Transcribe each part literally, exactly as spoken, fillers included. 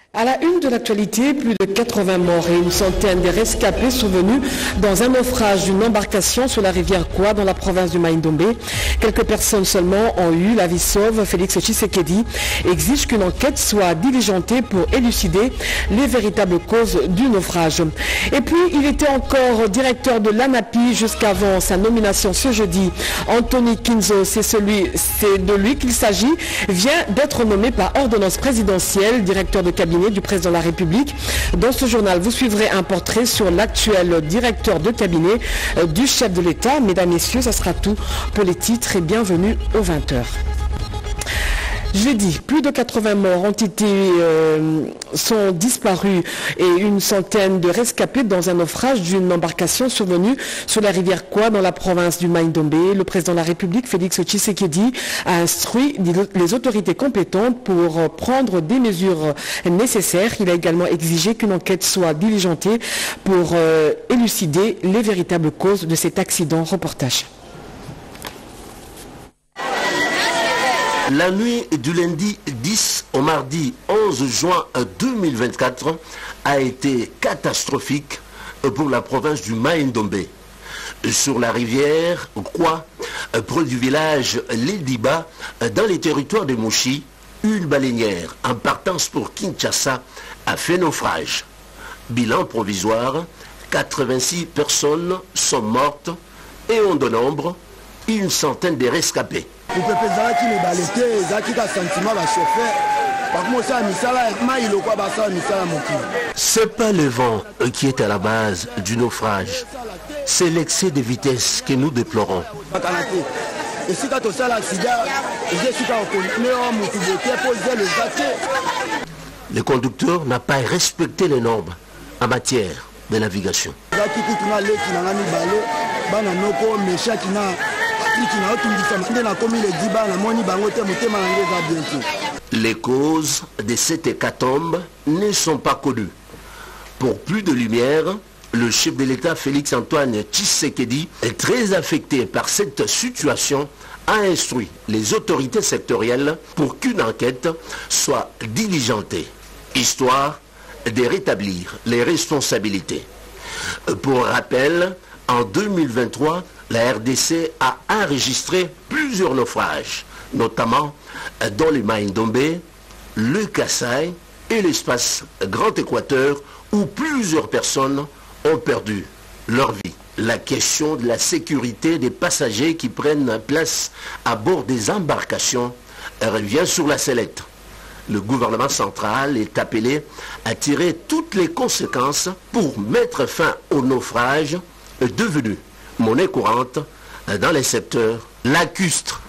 À la une de l'actualité, plus de quatre-vingts morts et une centaine de rescapés sont venus dans un naufrage d'une embarcation sur la rivière Kwa dans la province du Maïndombe. Quelques personnes seulement ont eu la vie sauve. Félix Tshisekedi exige qu'une enquête soit diligentée pour élucider les véritables causes du naufrage. Et puis, il était encore directeur de l'ANAPI jusqu'avant sa nomination ce jeudi. Anthony Kinzo, c'est celui, c'est de lui qu'il s'agit, vient d'être nommé par ordonnance présidentielle, directeur de cabinet du président de la République. Dans ce journal, vous suivrez un portrait sur l'actuel directeur de cabinet du chef de l'État. Mesdames, Messieurs, ça sera tout pour les titres et bienvenue aux vingt heures. Jeudi, plus de quatre-vingts morts ont été, euh, sont disparus et une centaine de rescapés dans un naufrage d'une embarcation survenue sur la rivière Kwa dans la province du Maïndombe. Le président de la République, Félix Tshisekedi, a instruit les autorités compétentes pour prendre des mesures nécessaires. Il a également exigé qu'une enquête soit diligentée pour euh, élucider les véritables causes de cet accident. Reportage. La nuit du lundi dix au mardi onze juin deux mille vingt-quatre a été catastrophique pour la province du Maïndombe. Sur la rivière Kwa, près du village Lediba, dans les territoires de Mouchi, une baleinière en partance pour Kinshasa a fait naufrage. Bilan provisoire, quatre-vingt-six personnes sont mortes et on de nombre une centaine de rescapés. C'est pas le vent qui est à la base du naufrage, c'est l'excès de vitesse que nous déplorons. Le conducteur n'a pas respecté les normes en matière de navigation. Les causes de cette hécatombe ne sont pas connues. Pour plus de lumière, le chef de l'État Félix Antoine Tshisekedi est très affecté par cette situation, a instruit les autorités sectorielles pour qu'une enquête soit diligentée, histoire de rétablir les responsabilités. Pour rappel, en deux mille vingt-trois, la R D C a enregistré plusieurs naufrages, notamment dans le Maïndombe, le Kasaï et l'espace Grand Équateur, où plusieurs personnes ont perdu leur vie. La question de la sécurité des passagers qui prennent place à bord des embarcations revient sur la sellette. Le gouvernement central est appelé à tirer toutes les conséquences pour mettre fin au naufrage devenu monnaie courante dans les secteurs lacustres.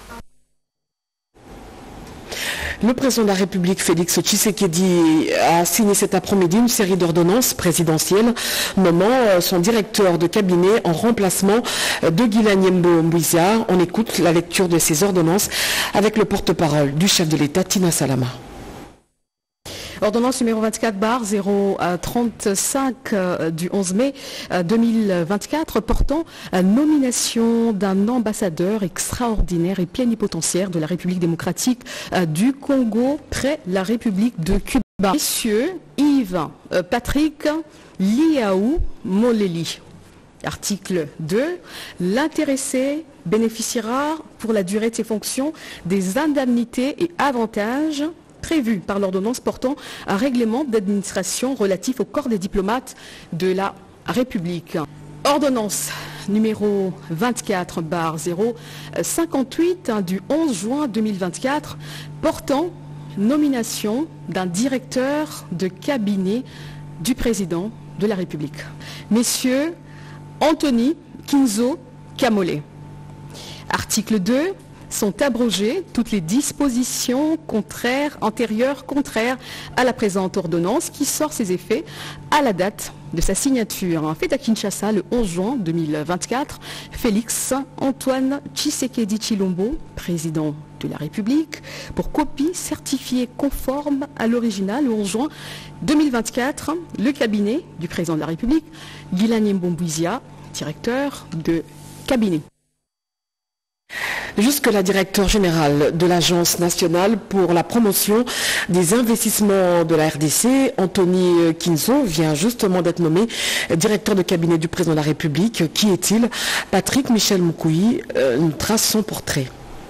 Le président de la République, Félix Tshisekedi, a signé cet après-midi une série d'ordonnances présidentielles nommant son directeur de cabinet en remplacement de Guilanyembo Mbouizia. On écoute la lecture de ces ordonnances avec le porte-parole du chef de l'État, Tina Salama. Ordonnance numéro vingt-quatre barre zéro trente-cinq du onze mai deux mille vingt-quatre portant nomination d'un ambassadeur extraordinaire et plénipotentiaire de la République démocratique du Congo près la République de Cuba. Messieurs Yves Patrick Liaou Moleli. Article deux. L'intéressé bénéficiera pour la durée de ses fonctions des indemnités et avantages prévu par l'ordonnance portant un règlement d'administration relatif au corps des diplomates de la République. Ordonnance numéro vingt-quatre barre zéro cinquante-huit du onze juin deux mille vingt-quatre portant nomination d'un directeur de cabinet du président de la République. Messieurs Anthony Kinzo Kamole. Article deux. Sont abrogées toutes les dispositions contraires, antérieures, contraires à la présente ordonnance qui sort ses effets à la date de sa signature. Fait à Kinshasa le onze juin deux mille vingt-quatre, Félix Antoine Tshisekedi Tshilombo, président de la République, pour copie certifiée conforme à l'original le onze juin deux mille vingt-quatre, le cabinet du président de la République, Guilanyembo Mbouizia, directeur de cabinet. Jusque-là, directeur général de l'Agence nationale pour la promotion des investissements de la R D C, Anthony Kinzo, vient justement d'être nommé directeur de cabinet du président de la République. Qui est-il? Patrick Michel Moukouyi euh, nous trace son portrait.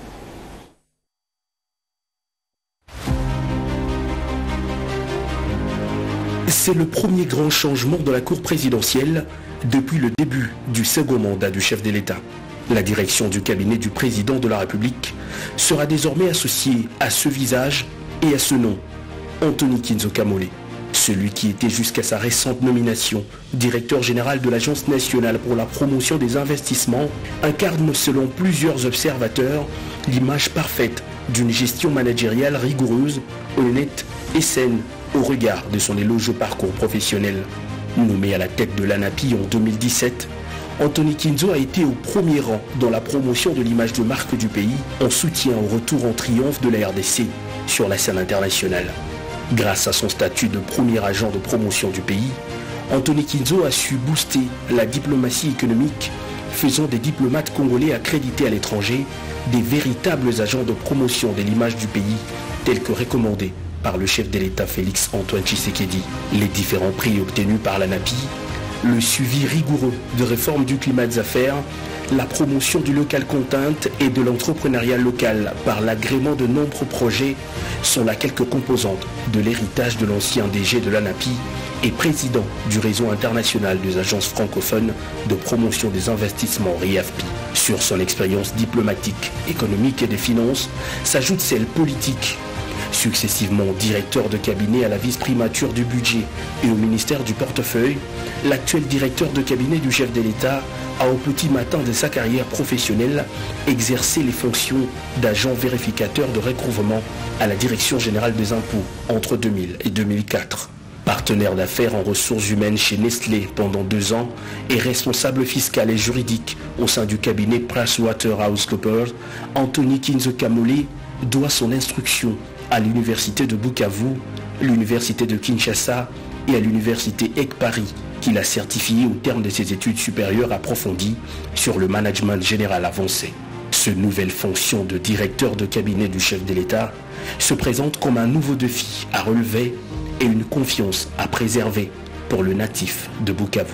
C'est le premier grand changement de la cour présidentielle depuis le début du second mandat du chef de l'État. La direction du cabinet du président de la République sera désormais associée à ce visage et à ce nom, Anthony Kinzo Kamole. Celui qui était jusqu'à sa récente nomination directeur général de l'Agence nationale pour la promotion des investissements incarne selon plusieurs observateurs l'image parfaite d'une gestion managériale rigoureuse, honnête et saine au regard de son élogieux parcours professionnel. Nommé à la tête de l'ANAPI en deux mille dix-sept, Anthony Kinzo a été au premier rang dans la promotion de l'image de marque du pays en soutien au retour en triomphe de la R D C sur la scène internationale. Grâce à son statut de premier agent de promotion du pays, Anthony Kinzo a su booster la diplomatie économique, faisant des diplomates congolais accrédités à l'étranger des véritables agents de promotion de l'image du pays, tels que recommandés par le chef de l'État Félix Antoine Tshisekedi. Les différents prix obtenus par l'ANAPI, le suivi rigoureux de réforme du climat des affaires, la promotion du local content et de l'entrepreneuriat local par l'agrément de nombreux projets sont là quelques composantes de l'héritage de l'ancien D G de l'ANAPI et président du réseau international des agences francophones de promotion des investissements R I A F P I. Sur son expérience diplomatique, économique et des finances s'ajoute celle politique. Successivement directeur de cabinet à la vice-primature du budget et au ministère du portefeuille, l'actuel directeur de cabinet du chef de l'État a au petit matin de sa carrière professionnelle exercé les fonctions d'agent vérificateur de recouvrement à la Direction générale des impôts entre deux mille et deux mille quatre. Partenaire d'affaires en ressources humaines chez Nestlé pendant deux ans et responsable fiscal et juridique au sein du cabinet PricewaterhouseCoopers, Anthony Kinzo Kamole doit son instruction à l'université de Bukavu, l'université de Kinshasa et à l'université E C Paris, qu'il a certifié au terme de ses études supérieures approfondies sur le management général avancé. Ce nouvelle fonction de directeur de cabinet du chef de l'État se présente comme un nouveau défi à relever et une confiance à préserver pour le natif de Bukavu.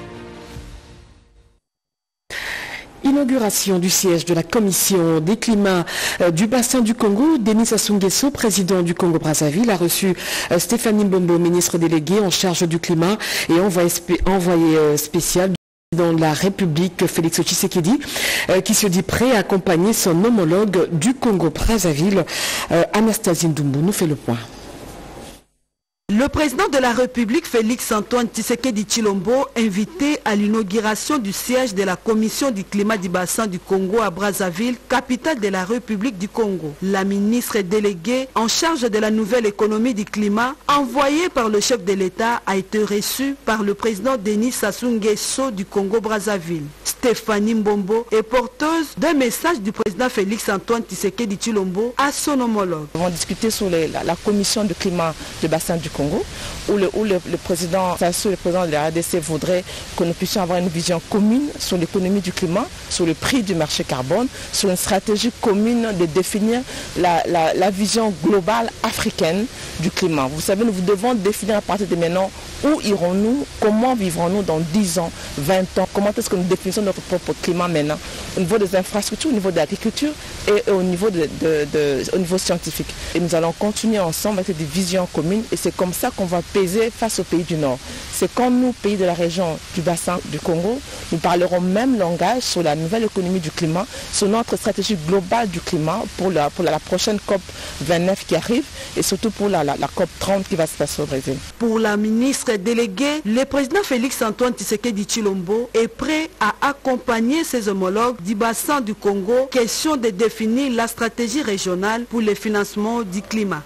Inauguration du siège de la commission des climats du bassin du Congo. Denis Sassou Nguesso, président du Congo-Brazzaville, a reçu Stéphanie Mbombo, ministre déléguée en charge du climat et envoyé, spé envoyé spécial du président de la République Félix Tshisekedi, qui se dit prêt à accompagner son homologue du Congo-Brazzaville. Anastasie Ndoumbu nous fait le point. Le président de la République, Félix Antoine Tshisekedi Tshilombo, invité à l'inauguration du siège de la Commission du climat du bassin du Congo à Brazzaville, capitale de la République du Congo. La ministre déléguée en charge de la nouvelle économie du climat, envoyée par le chef de l'État, a été reçue par le président Denis Sassou Nguesso du Congo-Brazzaville. Stéphanie Mbombo est porteuse d'un message du président Félix Antoine Tshisekedi Tshilombo à son homologue. Nous avons discuté sur les, la, la commission du climat du bassin du Congo. Où, le, où le, le président Sassou, le président de la R D C, voudrait que nous puissions avoir une vision commune sur l'économie du climat, sur le prix du marché carbone, sur une stratégie commune de définir la, la, la vision globale africaine du climat. Vous savez, nous devons définir à partir de maintenant où irons-nous, comment vivrons-nous dans dix ans, vingt ans, comment est-ce que nous définissons notre propre climat maintenant, au niveau des infrastructures, au niveau de l'agriculture et, et au, niveau de, de, de, au niveau scientifique. Et nous allons continuer ensemble avec des visions communes et c'est comme ça qu'on va peser face aux pays du Nord. C'est quand nous, pays de la région du bassin du Congo, nous parlerons même langage sur la nouvelle économie du climat, sur notre stratégie globale du climat pour la, pour la, la prochaine COP vingt-neuf qui arrive et surtout pour la, la, la COP trente qui va se passer au Brésil. Pour la ministre déléguée, le président Félix Antoine Tshisekedi Tshilombo est prêt à accompagner ses homologues du bassin du Congo, question de définir la stratégie régionale pour le financement du climat.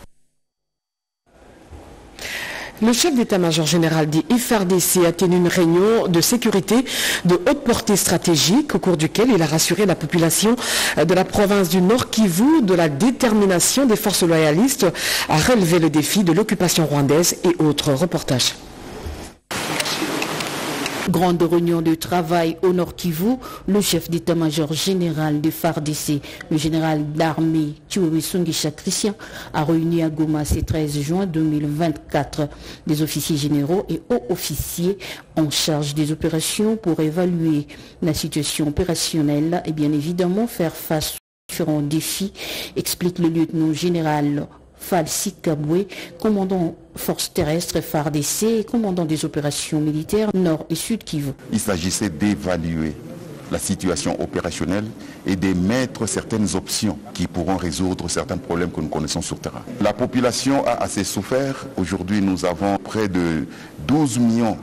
Le chef d'état-major général du F R D C a tenu une réunion de sécurité de haute portée stratégique au cours duquel il a rassuré la population de la province du Nord Kivu de la détermination des forces loyalistes à relever le défi de l'occupation rwandaise et autres reportages. Grande réunion de travail au Nord Kivu, le chef d'état-major général de F A R D C, le général d'armée Chiwewe Christian, a réuni à Goma ce treize juin deux mille vingt-quatre des officiers généraux et hauts officiers en charge des opérations pour évaluer la situation opérationnelle et bien évidemment faire face aux différents défis, explique le lieutenant général Falsi Kabwe, commandant forces terrestres F A R D C et commandant des opérations militaires Nord et Sud Kivu. Il s'agissait d'évaluer la situation opérationnelle et d'émettre certaines options qui pourront résoudre certains problèmes que nous connaissons sur le terrain. La population a assez souffert. Aujourd'hui, nous avons près de douze millions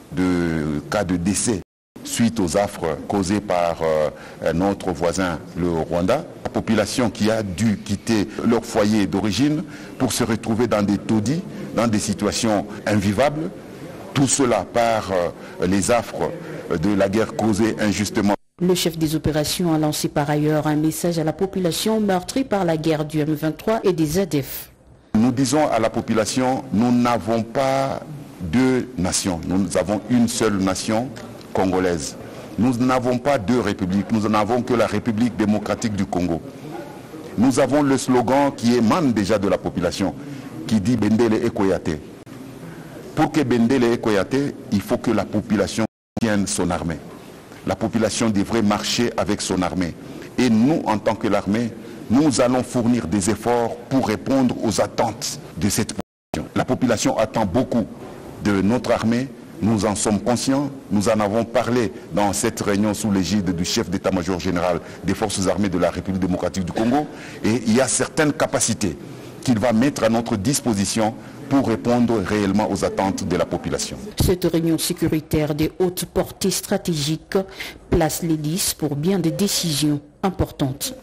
de cas de décès suite aux affres causées par euh, notre voisin, le Rwanda. La population qui a dû quitter leur foyer d'origine pour se retrouver dans des taudis, dans des situations invivables. Tout cela par euh, les affres de la guerre causée injustement. Le chef des opérations a lancé par ailleurs un message à la population meurtrie par la guerre du M vingt-trois et des A D F. Nous disons à la population, nous n'avons pas deux nations, nous avons une seule nation congolaise. Nous n'avons pas deux républiques, nous n'avons que la République démocratique du Congo. Nous avons le slogan qui émane déjà de la population, qui dit Bendele Ekoyate. Pour que Bendele Ekoyate, il faut que la population tienne son armée. La population devrait marcher avec son armée. Et nous, en tant que l'armée, nous allons fournir des efforts pour répondre aux attentes de cette population. La population attend beaucoup de notre armée. Nous en sommes conscients, nous en avons parlé dans cette réunion sous l'égide du chef d'état-major général des forces armées de la République démocratique du Congo. Et il y a certaines capacités qu'il va mettre à notre disposition pour répondre réellement aux attentes de la population. Cette réunion sécuritaire des hautes portées stratégiques place l'hélice pour bien des décisions importantes.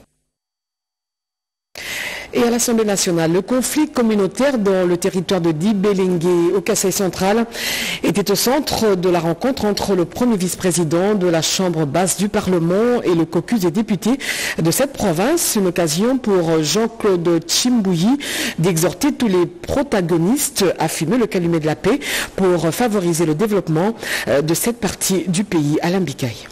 Et à l'Assemblée nationale, le conflit communautaire dans le territoire de Dibelengue au Kasaï central était au centre de la rencontre entre le premier vice-président de la Chambre basse du Parlement et le caucus des députés de cette province. Une occasion pour Jean-Claude Chimbouyi d'exhorter tous les protagonistes à fumer le calumet de la paix pour favoriser le développement de cette partie du pays. Alain Bikaï.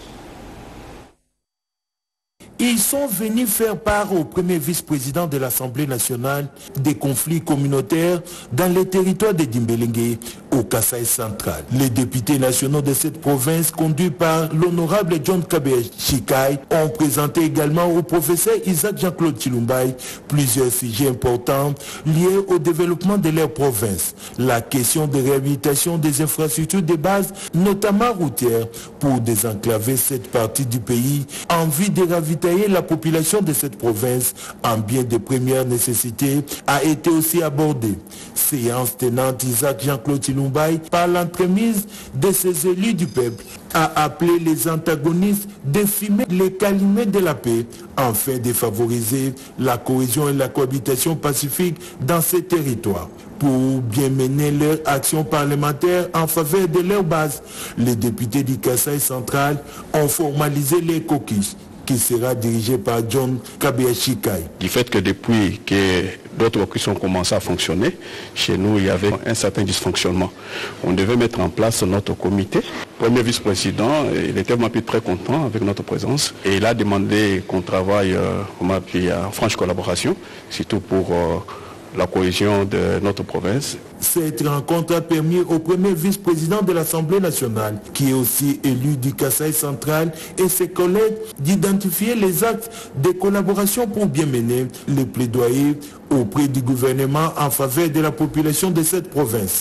Ils sont venus faire part au premier vice-président de l'Assemblée nationale des conflits communautaires dans les territoires de Dibelengue au Kasaï central. Les députés nationaux de cette province, conduits par l'honorable John Kabeya Chikai, ont présenté également au professeur Isaac Jean-Claude Chilumbai plusieurs sujets importants liés au développement de leur province. La question de réhabilitation des infrastructures de base, notamment routières, pour désenclaver cette partie du pays en vue de ravitailler la population de cette province en biens de première nécessité, a été aussi abordée. Séance tenante, Isaac Jean-Claude Chilumbai, par l'entremise de ses élus du peuple, a appelé les antagonistes de fumer les calumet de la paix afin de favoriser la cohésion et la cohabitation pacifique dans ces territoires. Pour bien mener leur action parlementaire en faveur de leur base, les députés du Kasaï central ont formalisé les caucus qui sera dirigé par John Kabeya Chikai. Du fait que depuis que d'autres caucus ont commencé à fonctionner, chez nous il y avait un certain dysfonctionnement. On devait mettre en place notre comité. Premier vice-président, il était vraiment très content avec notre présence et il a demandé qu'on travaille euh, en franche collaboration, surtout pour euh, la cohésion de notre province. Cette rencontre a permis au premier vice-président de l'Assemblée nationale, qui est aussi élu du Kasaï central, et ses collègues d'identifier les actes de collaboration pour bien mener les plaidoyers auprès du gouvernement en faveur de la population de cette province.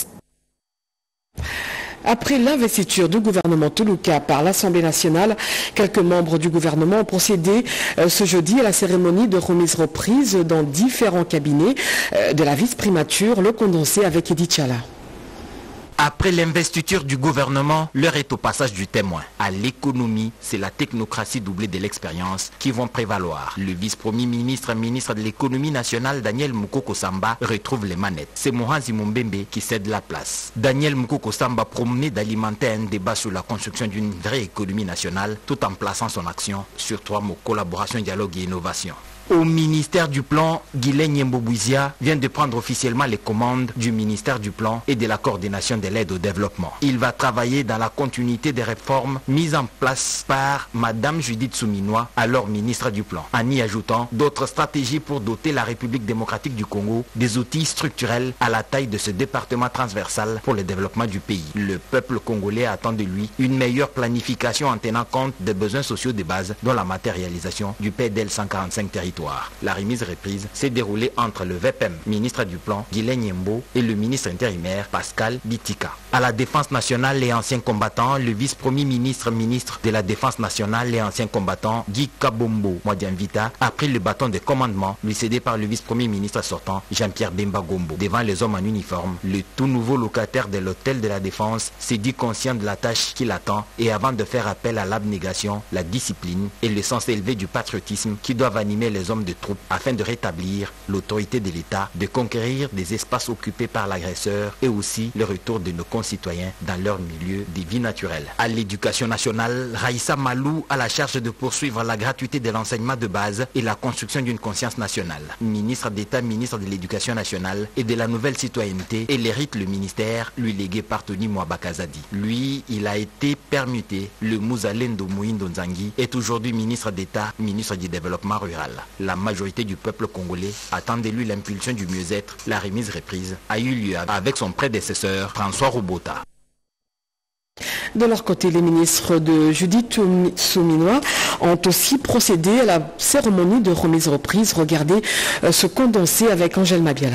Après l'investiture du gouvernement Toulouka par l'Assemblée nationale, quelques membres du gouvernement ont procédé euh, ce jeudi à la cérémonie de remise-reprise dans différents cabinets euh, de la vice-primature, le condensé avec Edith Chala. Après l'investiture du gouvernement, l'heure est au passage du témoin. À l'économie, c'est la technocratie doublée de l'expérience qui vont prévaloir. Le vice-premier ministre, ministre de l'économie nationale, Daniel Mukoko Samba, retrouve les manettes. C'est Mohanzi Mumbembe qui cède la place. Daniel Mukoko Samba promet d'alimenter un débat sur la construction d'une vraie économie nationale, tout en plaçant son action sur trois mots: collaboration, dialogue et innovation. Au ministère du Plan, Guilain Nyembo-Bouizia vient de prendre officiellement les commandes du ministère du Plan et de la coordination de l'aide au développement. Il va travailler dans la continuité des réformes mises en place par Madame Judith Souminois, alors ministre du Plan, en y ajoutant d'autres stratégies pour doter la République démocratique du Congo des outils structurels à la taille de ce département transversal pour le développement du pays. Le peuple congolais attend de lui une meilleure planification en tenant compte des besoins sociaux de base dont la matérialisation du P D L cent quarante-cinq territoires. La remise reprise s'est déroulée entre le V P M, ministre du Plan, Guilain Nyembo, et le ministre intérimaire, Pascal Bitika. À la Défense nationale et anciens combattants, le vice-premier ministre, ministre de la Défense nationale et anciens combattants, Guy Kabombo Mwadianvita, a pris le bâton de commandement, lui cédé par le vice-premier ministre sortant, Jean-Pierre Bemba Gombo. Devant les hommes en uniforme, le tout nouveau locataire de l'hôtel de la Défense s'est dit conscient de la tâche qui l'attend et avant de faire appel à l'abnégation, la discipline et le sens élevé du patriotisme qui doivent animer les hommes de troupes afin de rétablir l'autorité de l'État, de conquérir des espaces occupés par l'agresseur et aussi le retour de nos concitoyens dans leur milieu de vie naturelle. À l'éducation nationale, Raïssa Malou a la charge de poursuivre la gratuité de l'enseignement de base et la construction d'une conscience nationale. Ministre d'État, ministre de l'Éducation nationale et de la nouvelle citoyenneté, elle hérite le ministère lui légué par Tony Mwabakazadi. Lui, il a été permuté. Le Mouzalendo Mouindo Nzangi est aujourd'hui ministre d'État, ministre du développement rural. La majorité du peuple congolais attend de lui l'impulsion du mieux-être. La remise reprise a eu lieu avec son prédécesseur François Robota. De leur côté, les ministres de Judith Souminois ont aussi procédé à la cérémonie de remise reprise. Regardez ce condensé avec Angèle Mabiala.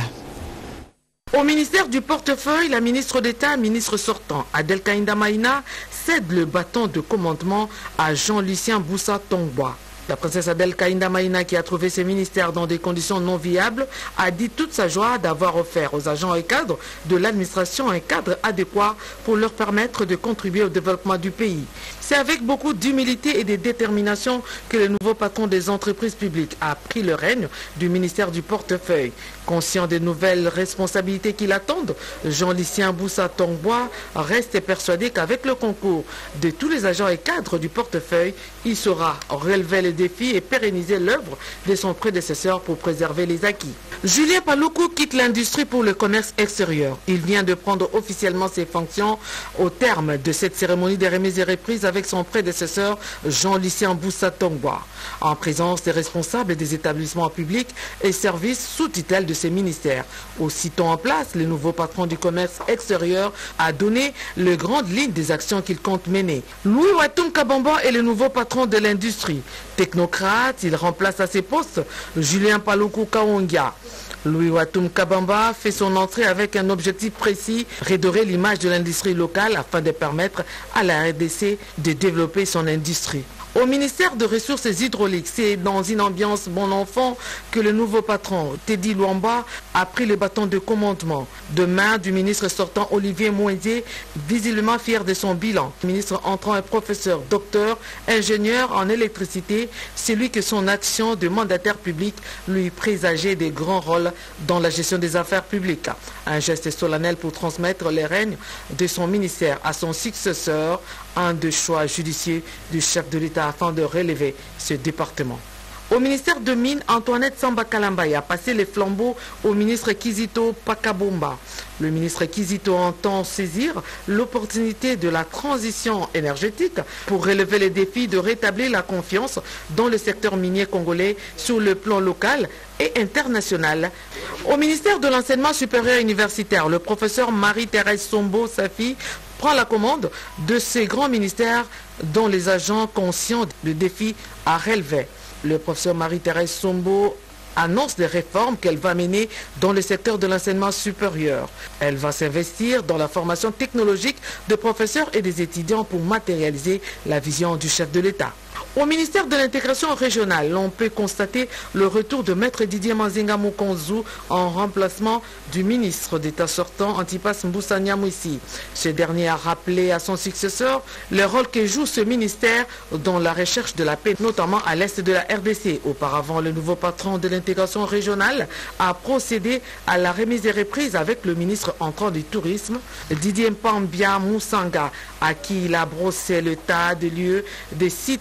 Au ministère du portefeuille, la ministre d'État, ministre sortant, Adel Kainda Maïna, cède le bâton de commandement à Jean-Lucien Boussa Tongboa. La princesse Adel Kainda Maïna, qui a trouvé ses ministères dans des conditions non viables, a dit toute sa joie d'avoir offert aux agents et cadres de l'administration un cadre adéquat pour leur permettre de contribuer au développement du pays. C'est avec beaucoup d'humilité et de détermination que le nouveau patron des entreprises publiques a pris le règne du ministère du portefeuille. Conscient des nouvelles responsabilités qui l'attendent, Jean-Lucien Boussa Tongboa reste persuadé qu'avec le concours de tous les agents et cadres du portefeuille, il saura relever les défis et pérenniser l'œuvre de son prédécesseur pour préserver les acquis. Julien Paluku quitte l'industrie pour le commerce extérieur. Il vient de prendre officiellement ses fonctions au terme de cette cérémonie des remises et reprises avec son prédécesseur Jean-Lucien Boussa Tongboa, en présence des responsables des établissements publics et services sous tutelle de ces ministères. Aussitôt en place, le nouveau patron du commerce extérieur a donné les grandes lignes des actions qu'il compte mener. Louis Watoum Kabamba est le nouveau patron de l'industrie. Technocrate, il remplace à ses postes Julien Paluku Kaongia. Louis Watoum Kabamba fait son entrée avec un objectif précis, redorer l'image de l'industrie locale afin de permettre à la R D C de développer son industrie. Au ministère de Ressources hydrauliques, c'est dans une ambiance bon enfant que le nouveau patron, Teddy Luamba, a pris le bâton de commandement de main du ministre sortant Olivier Mouendier, visiblement fier de son bilan. Le ministre entrant est professeur, docteur, ingénieur en électricité, celui que son action de mandataire public lui présageait des grands rôles dans la gestion des affaires publiques. Un geste solennel pour transmettre les règnes de son ministère à son successeur, un des choix judicieux du chef de l'État afin de relever ce département. Au ministère de Mines, Antoinette Samba Kalambay a passé les flambeaux au ministre Kizito Pakabomba. Le ministre Kizito entend saisir l'opportunité de la transition énergétique pour relever les défis de rétablir la confiance dans le secteur minier congolais sur le plan local et international. Au ministère de l'Enseignement supérieur universitaire, le professeur Marie-Thérèse Sombo Safi prend la commande de ces grands ministères dont les agents conscients des défis à relever. Le professeur Marie-Thérèse Sombo annonce des réformes qu'elle va mener dans le secteur de l'enseignement supérieur. Elle va s'investir dans la formation technologique de professeurs et des étudiants pour matérialiser la vision du chef de l'État. Au ministère de l'intégration régionale, on peut constater le retour de Maître Didier Manzinga Mukonzu en remplacement du ministre d'État sortant Antipas Mboussa Nyamwisi. Ce dernier a rappelé à son successeur le rôle que joue ce ministère dans la recherche de la paix, notamment à l'est de la R D C. Auparavant, le nouveau patron de l'intégration régionale a procédé à la remise des reprises avec le ministre entrant du tourisme, Didier Mpambia Moussanga, à qui il a brossé le tas de lieux, des sites touristiques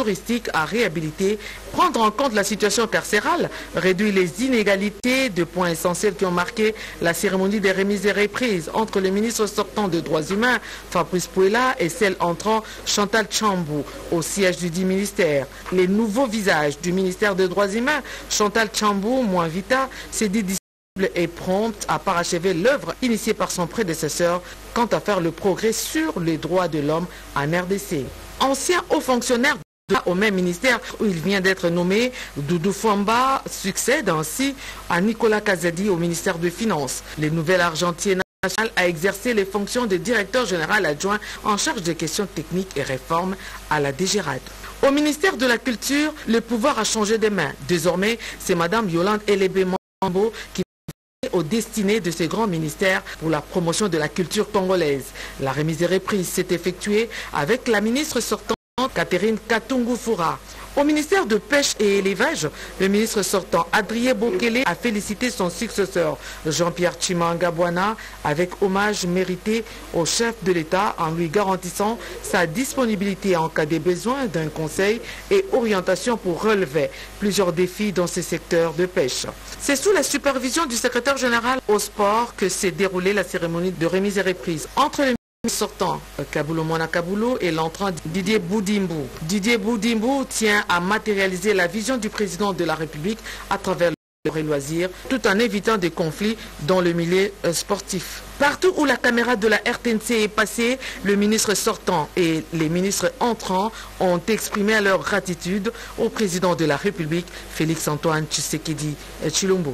touristiques à réhabiliter, prendre en compte la situation carcérale, réduire les inégalités, deux points essentiels qui ont marqué la cérémonie des remises et reprises entre le ministre sortant de Droits humains, Fabrice Pouella, et celle entrant, Chantal Tchambou, au siège du dit ministère. Les nouveaux visages du ministère des Droits humains, Chantal Tchambou, moins vita, s'est dit est prompte à parachever l'œuvre initiée par son prédécesseur quant à faire le progrès sur les droits de l'homme en R D C. Ancien haut fonctionnaire au même ministère où il vient d'être nommé, Doudou Fouamba succède ainsi à Nicolas Kazadi au ministère des Finances. Le nouvel argentier national a exercé les fonctions de directeur général adjoint en charge des questions techniques et réformes à la D G R A D. Au ministère de la Culture, le pouvoir a changé de main. Désormais, c'est Madame Yolande Elébé Mambo qui aux destinées de ces grands ministères pour la promotion de la culture congolaise. La remise et reprise s'est effectuée avec la ministre sortante Catherine Katungu-Foura. Au ministère de Pêche et Élevage, le ministre sortant Adrien Bokele a félicité son successeur Jean-Pierre Chimanga Bwana avec hommage mérité au chef de l'État en lui garantissant sa disponibilité en cas de besoin d'un conseil et orientation pour relever plusieurs défis dans ce secteur de pêche. C'est sous la supervision du secrétaire général au sport que s'est déroulée la cérémonie de remise et reprise entre le sortant Kaboulou Mwana Kaboulou et l'entrant Didier Boudimbo. Didier Boudimbo tient à matérialiser la vision du président de la République à travers le loisir, tout en évitant des conflits dans le milieu sportif. Partout où la caméra de la R T N C est passée, le ministre sortant et les ministres entrants ont exprimé leur gratitude au président de la République, Félix-Antoine Tshisekedi Tshilombo.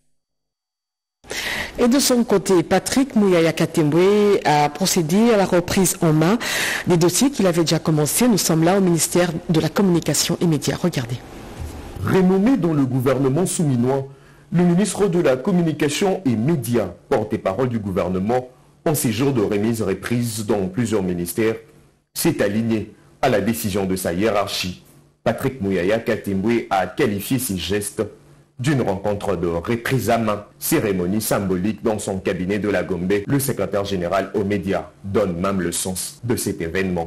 Et de son côté, Patrick Mouyaya Katembwe a procédé à la reprise en main des dossiers qu'il avait déjà commencé. Nous sommes là au ministère de la Communication et Médias. Regardez. Renommé dans le gouvernement souminois, le ministre de la Communication et Médias, porte-parole du gouvernement, en ces jours de remise-reprise dans plusieurs ministères, s'est aligné à la décision de sa hiérarchie. Patrick Mouyaya Katembwe a qualifié ces gestes d'une rencontre de reprise à main, cérémonie symbolique dans son cabinet de la Gombe. Le secrétaire général aux médias donne même le sens de cet événement.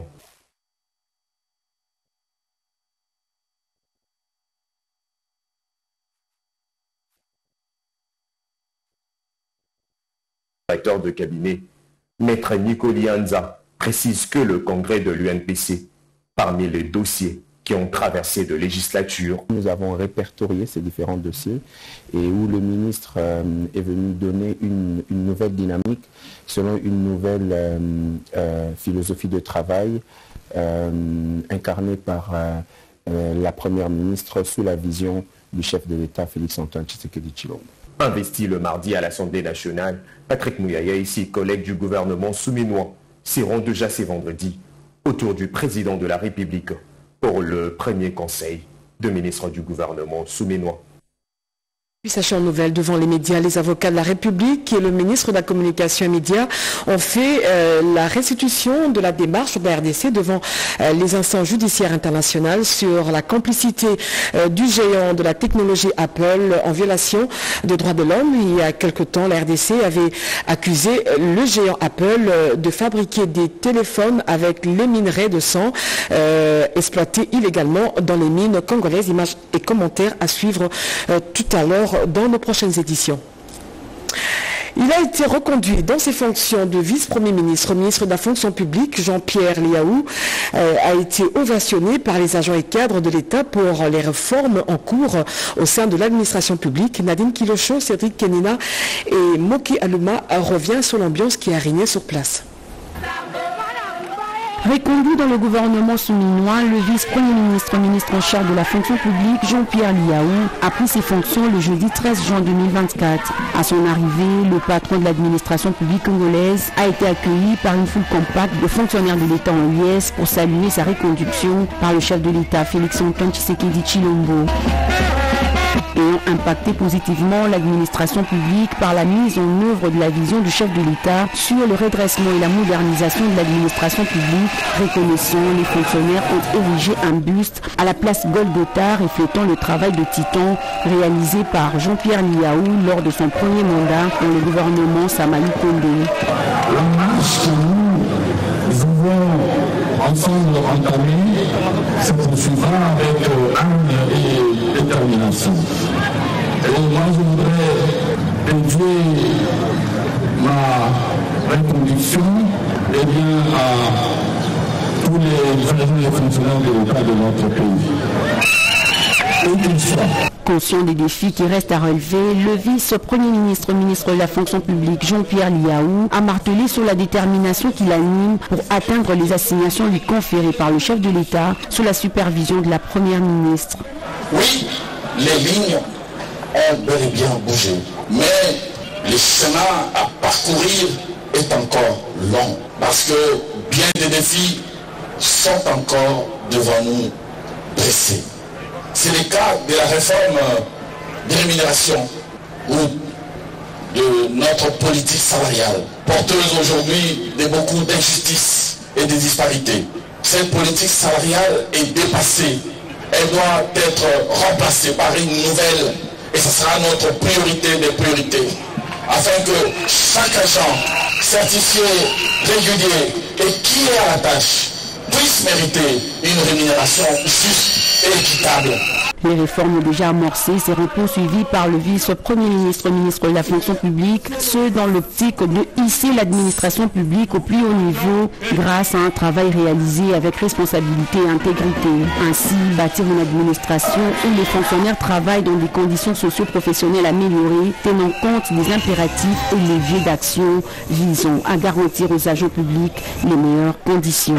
Le directeur de cabinet, Maître Nico Lianza, précise que le congrès de l'U N P C, parmi les dossiers qui ont traversé de législature. Nous avons répertorié ces différents dossiers et où le ministre euh, est venu donner une, une nouvelle dynamique selon une nouvelle euh, euh, philosophie de travail euh, incarnée par euh, euh, la première ministre sous la vision du chef de l'État Félix-Antoine Tshisekedi Tshilombo. Investi le mardi à l'Assemblée nationale, Patrick Mouyaya et ses collègues du gouvernement souminois seront déjà ce vendredi autour du président de la République pour le premier conseil de ministres du gouvernement souminois. Sachant nouvelle devant les médias, les avocats de la République et le ministre de la Communication et Médias ont fait euh, la restitution de la démarche de la R D C devant euh, les instances judiciaires internationales sur la complicité euh, du géant de la technologie Apple en violation des droits de l'homme. Il y a quelque temps, la R D C avait accusé le géant Apple euh, de fabriquer des téléphones avec les minerais de sang euh, exploités illégalement dans les mines congolaises. Images et commentaires à suivre euh, tout à l'heure dans nos prochaines éditions. Il a été reconduit dans ses fonctions de vice-premier ministre, ministre de la fonction publique, Jean-Pierre Liaou, euh, a été ovationné par les agents et cadres de l'État pour les réformes en cours au sein de l'administration publique. Nadine Kilocho, Cédric Kenina et Moki Aluma revient sur l'ambiance qui a régné sur place. Reconduit dans le gouvernement souminois, le vice-premier ministre, ministre en charge de la fonction publique, Jean-Pierre Liaou, a pris ses fonctions le jeudi treize juin deux mille vingt-quatre. À son arrivée, le patron de l'administration publique congolaise a été accueilli par une foule compacte de fonctionnaires de l'État en U S pour saluer sa reconduction par le chef de l'État, Félix-Antoine Tshisekedi Tshilombo. Ayant impacté positivement l'administration publique par la mise en œuvre de la vision du chef de l'État sur le redressement et la modernisation de l'administration publique, reconnaissant les fonctionnaires ont érigé un buste à la place Golgotha reflétant le travail de titan réalisé par Jean-Pierre Liaou lors de son premier mandat dans le gouvernement Samaï Kondé. Nous pouvons ensemble entamer, se poursuivra avec euh, âme et détermination. Et moi, je voudrais dédier ma reconduction eh bien, à tous les agents et fonctionnaires de l'État de notre pays. Où qu'ils soient. Conscient des défis qui restent à relever, le vice-premier ministre, ministre de la fonction publique Jean-Pierre Liaou a martelé sur la détermination qui l'anime pour atteindre les assignations lui conférées par le chef de l'État sous la supervision de la première ministre. Oui, les lignes ont bel et bien bougé, mais le chemin à parcourir est encore long parce que bien des défis sont encore devant nous pressés. C'est le cas de la réforme des rémunérations ou de notre politique salariale, porteuse aujourd'hui de beaucoup d'injustices et de disparités. Cette politique salariale est dépassée. Elle doit être remplacée par une nouvelle et ce sera notre priorité des priorités. Afin que chaque agent certifié, régulier et qui est à la tâche puisse mériter une rémunération juste et équitable. Les réformes déjà amorcées seront poursuivies par le vice-premier ministre, ministre de la fonction publique, ce dans l'optique de hisser l'administration publique au plus haut niveau grâce à un travail réalisé avec responsabilité et intégrité. Ainsi, bâtir une administration où les fonctionnaires travaillent dans des conditions socio-professionnelles améliorées, tenant compte des impératifs et leviers d'action visant à garantir aux agents publics les meilleures conditions.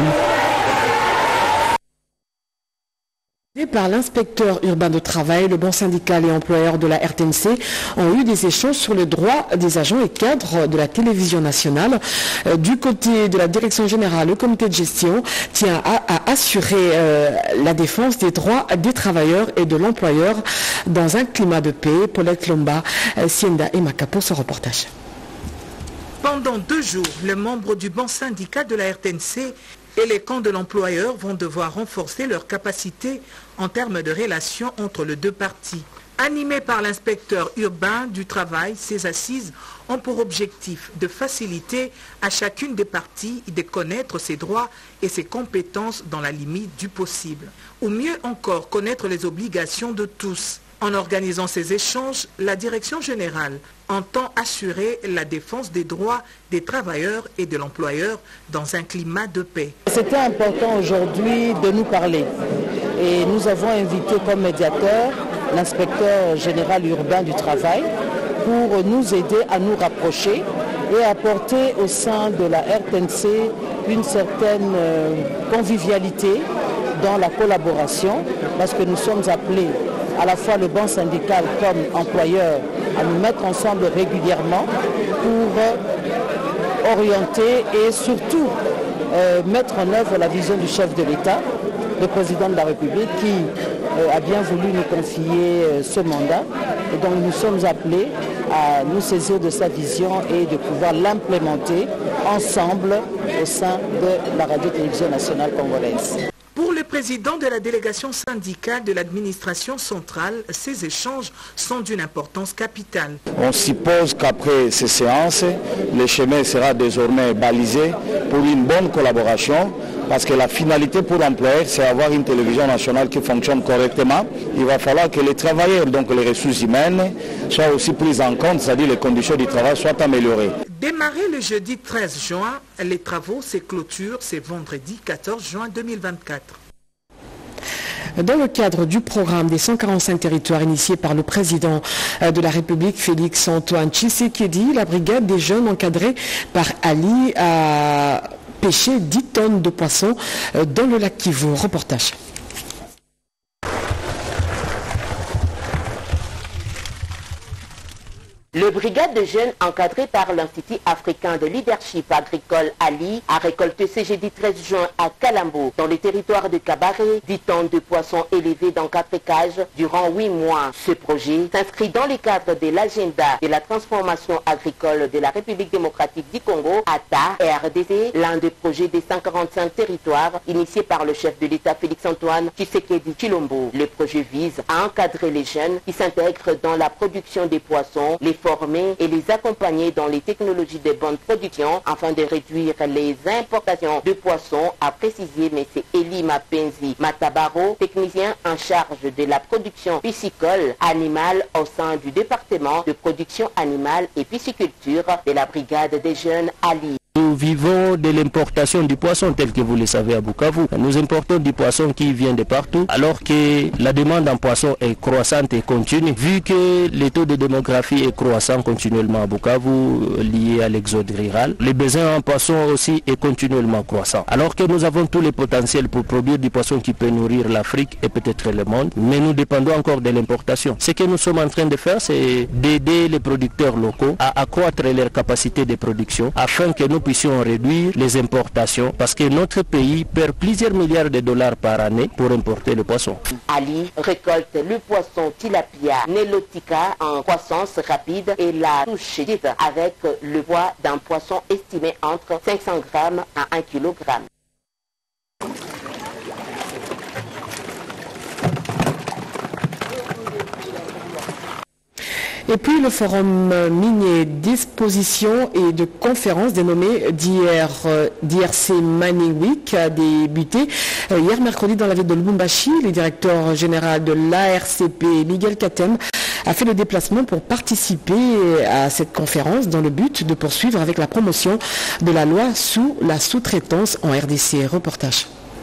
Par l'inspecteur urbain de travail, le bon syndical et employeurs de la R T N C ont eu des échanges sur le droit des agents et cadres de la télévision nationale. Euh, du côté de la direction générale, le comité de gestion tient à, à assurer euh, la défense des droits des travailleurs et de l'employeur dans un climat de paix. Paulette Lomba, euh, Sienda et Maka pour ce reportage. Pendant deux jours, les membres du bon syndicat de la R T N C et les camps de l'employeur vont devoir renforcer leur capacité en termes de relations entre les deux parties. Animés par l'inspecteur urbain du travail, ces assises ont pour objectif de faciliter à chacune des parties de connaître ses droits et ses compétences dans la limite du possible. Ou mieux encore, connaître les obligations de tous. En organisant ces échanges, la direction générale entend assurer la défense des droits des travailleurs et de l'employeur dans un climat de paix. C'était important aujourd'hui de nous parler et nous avons invité comme médiateur l'inspecteur général urbain du travail pour nous aider à nous rapprocher et apporter au sein de la R T N C une certaine convivialité dans la collaboration parce que nous sommes appelés à la fois le banc syndical comme employeur à nous mettre ensemble régulièrement pour orienter et surtout euh, mettre en œuvre la vision du chef de l'État, le président de la République qui euh, a bien voulu nous confier euh, ce mandat. Et donc nous sommes appelés à nous saisir de sa vision et de pouvoir l'implémenter ensemble au sein de la radio-télévision nationale congolaise. Pour le président de la délégation syndicale de l'administration centrale, ces échanges sont d'une importance capitale. On suppose qu'après ces séances, le chemin sera désormais balisé pour une bonne collaboration parce que la finalité pour l'employeur, c'est avoir une télévision nationale qui fonctionne correctement. Il va falloir que les travailleurs, donc les ressources humaines, soient aussi prises en compte, c'est-à-dire les conditions du travail soient améliorées. Démarré le jeudi treize juin, les travaux se clôturent ce vendredi quatorze juin deux mille vingt-quatre. Dans le cadre du programme des cent quarante-cinq territoires initié par le président de la République, Félix Antoine Tshisekedi, la brigade des jeunes encadrée par Ali a pêché dix tonnes de poissons dans le lac Kivu. Reportage. Le brigade de jeunes encadré par l'Institut africain de leadership agricole Ali a récolté ce jeudi treize juin à Kalambo, dans le territoire de Kabaré, dix tonnes de poissons élevés dans quatre cages durant huit mois. Ce projet s'inscrit dans le cadre de l'agenda de la transformation agricole de la République démocratique du Congo, A T A et R D C, l'un des projets des cent quarante-cinq territoires initié par le chef de l'État Félix Antoine Tshisekedi Tshilombo. Le projet vise à encadrer les jeunes qui s'intègrent dans la production des poissons, les former et les accompagner dans les technologies de bonne production afin de réduire les importations de poissons, a précisé M. Eli Mapenzi Matabaro, technicien en charge de la production piscicole animale au sein du département de production animale et pisciculture de la brigade des jeunes Ali. Nous vivons de l'importation du poisson tel que vous le savez à Bukavu. Nous importons du poisson qui vient de partout alors que la demande en poisson est croissante et continue. Vu que le taux de démographie est croissant continuellement à Bukavu lié à l'exode rural, les besoins en poisson aussi est continuellement croissant. Alors que nous avons tous les potentiels pour produire du poisson qui peut nourrir l'Afrique et peut-être le monde, mais nous dépendons encore de l'importation. Ce que nous sommes en train de faire, c'est d'aider les producteurs locaux à accroître leur capacité de production afin que nous puissions réduire les importations parce que notre pays perd plusieurs milliards de dollars par année pour importer le poisson. Ali récolte le poisson tilapia nelotica en croissance rapide et la touche avec le poids d'un poisson estimé entre cinq cents grammes à un kilogramme. Et puis le forum minier d'exposition et de conférences dénommé d'hier D R C Mining Week a débuté hier mercredi dans la ville de Lubumbashi. Le directeur général de l'A R C P, Miguel Katem, a fait le déplacement pour participer à cette conférence dans le but de poursuivre avec la promotion de la loi sous la sous-traitance en R D C. Reportage.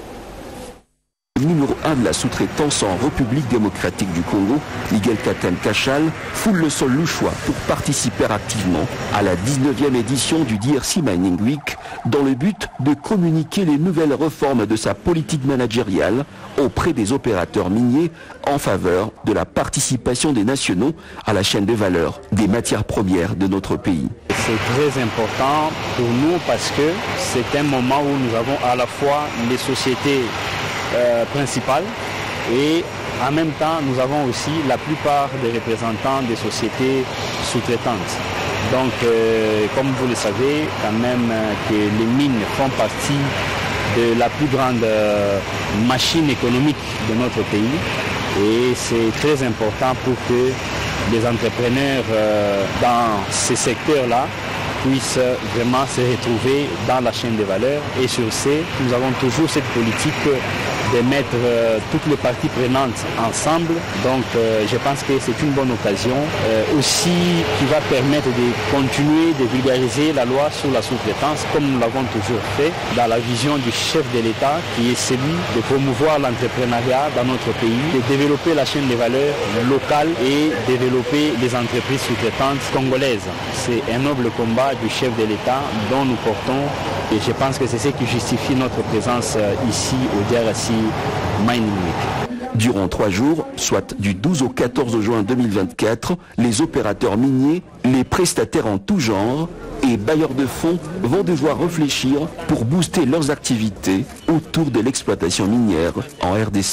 Numéro un de la sous-traitance en République démocratique du Congo, Miguel Katem Kachal, foule le sol louchois pour participer activement à la dix-neuvième édition du D R C Mining Week dans le but de communiquer les nouvelles réformes de sa politique managériale auprès des opérateurs miniers en faveur de la participation des nationaux à la chaîne de valeur des matières premières de notre pays. C'est très important pour nous parce que c'est un moment où nous avons à la fois les sociétés Euh, principale et en même temps nous avons aussi la plupart des représentants des sociétés sous-traitantes. Donc euh, comme vous le savez quand même euh, que les mines font partie de la plus grande euh, machine économique de notre pays et c'est très important pour que les entrepreneurs euh, dans ces secteurs-là puissent vraiment se retrouver dans la chaîne de valeur. Et sur ce, nous avons toujours cette politique de mettre euh, toutes les parties prenantes ensemble. Donc euh, je pense que c'est une bonne occasion euh, aussi qui va permettre de continuer de vulgariser la loi sur la sous-traitance comme nous l'avons toujours fait dans la vision du chef de l'État qui est celui de promouvoir l'entrepreneuriat dans notre pays, de développer la chaîne de valeur locale et développer les entreprises sous-traitantes congolaises. C'est un noble combat du chef de l'État dont nous portons et je pense que c'est ce qui justifie notre présence ici au D R C Mining Week. Durant trois jours, soit du douze au quatorze juin deux mille vingt-quatre, les opérateurs miniers, les prestataires en tout genre et bailleurs de fonds vont devoir réfléchir pour booster leurs activités autour de l'exploitation minière en R D C.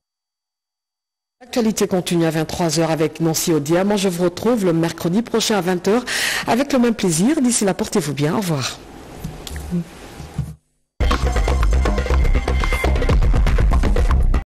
L'actualité continue à vingt-trois heures avec Nancy Audia. Moi, je vous retrouve le mercredi prochain à vingt heures avec le même plaisir. D'ici là, portez-vous bien. Au revoir.